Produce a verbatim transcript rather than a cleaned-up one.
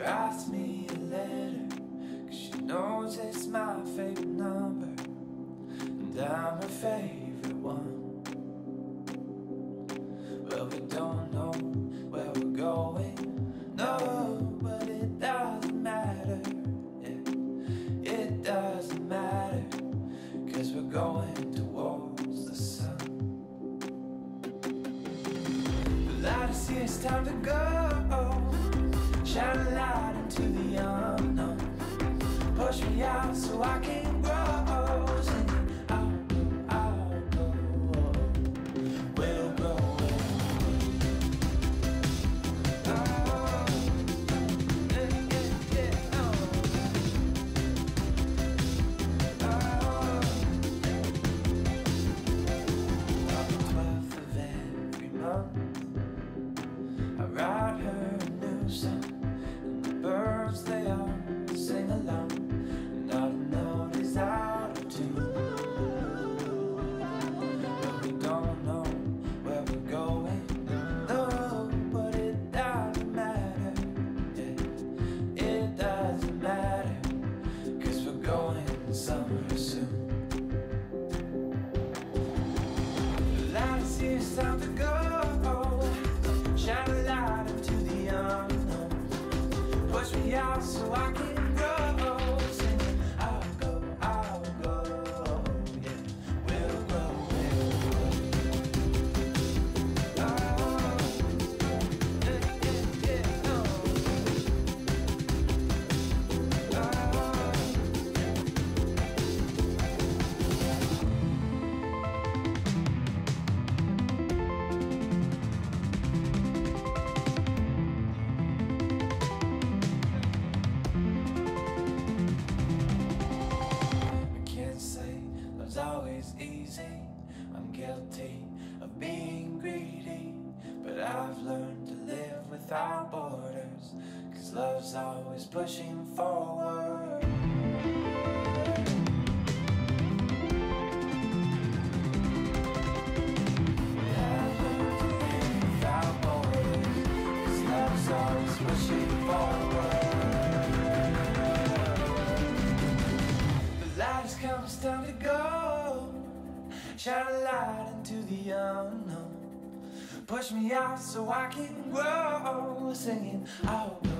writes me a letter, 'cause she knows it's my favorite number, and I'm her favorite one. Well, we don't know where we're going, no, but it doesn't matter, yeah, it doesn't matter, 'cause we're going towards the sun. But I see it's time to go, shine a light into the unknown, push me out so I can grow, singing I'll go, I'll go, we'll grow. Oh, yeah, yeah, yeah, oh. Oh. On the twelfth of every month, I write her a new song, and the birds they all sing along, not a note is out of tune. But we don't know where we're going, no, but it doesn't matter, yeah, it doesn't matter, 'cause we're going somewhere soon. The light is here, it's time to go, shine a light into the unknown, push me out so I can grow, singing I'll go, I'll go, yeah, we'll grow, we'll grow. Oh, yeah, yeah, yeah, oh. It's always easy, I'm guilty of being greedy, but I've learned to live without borders, 'cause love's always pushing forward. I've learned to live without borders, 'cause love's always pushing forward. The light has come, it's time to go, shine a light into the unknown, push me out so I can grow, singing I'll go.